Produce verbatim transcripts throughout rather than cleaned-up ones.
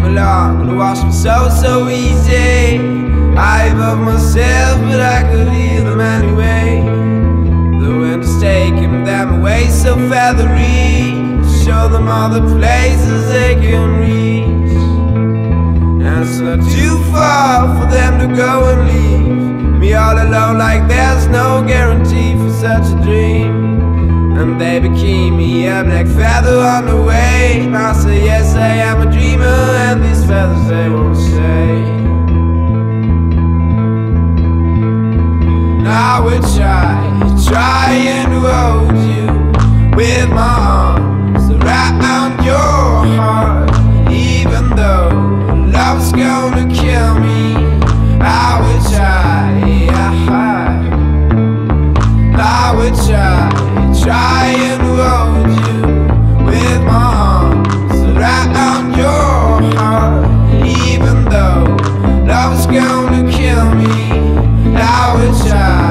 along and watched me so, so easy. I above myself, but I could hear them anyway. The wind is taking them away so feathery. Show them all the places they can reach. And it's not too far for them to go and leave me all alone, like there's no guarantee for such a dream. And they became me a black feather on the way. And I say yes, I am a dreamer, and these feathers they won't stay. Now I would try, trying to hold you with my arms around your heart. Even though love's gonna kill me, I would try, I would try, trying to hold you with my arms around your heart. Even though love's gonna kill me, I would try.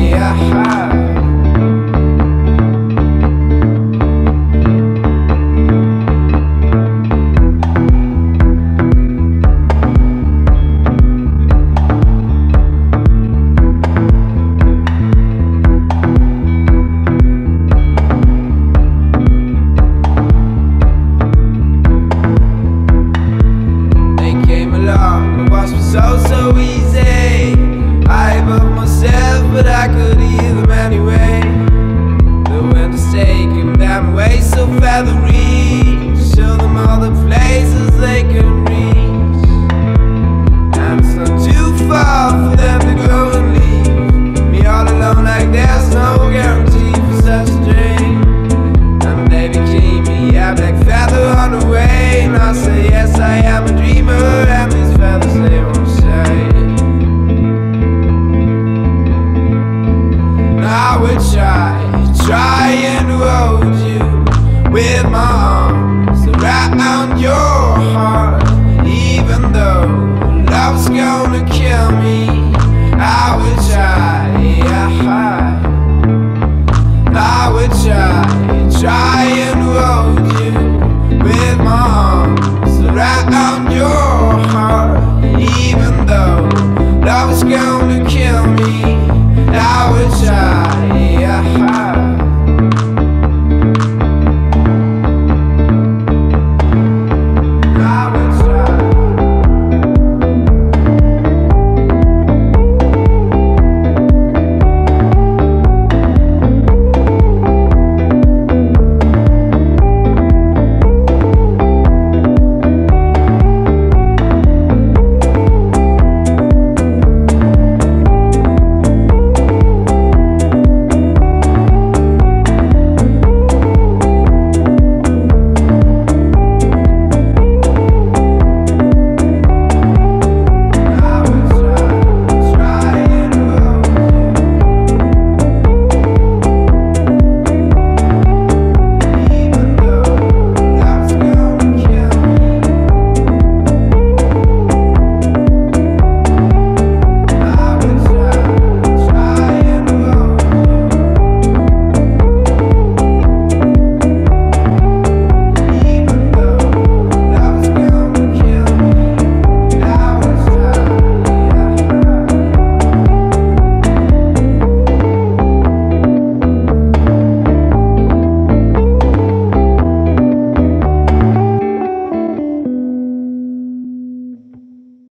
So, so easy. I above myself, but I could hear them anyway. The wind is taking them away so feathery. Show them all the places they can reach. And it's not too far for them to go and leave me all alone, like there's no guarantee for such a dream. And they became me a black feather on the way. And I say yes, I am a dreamer.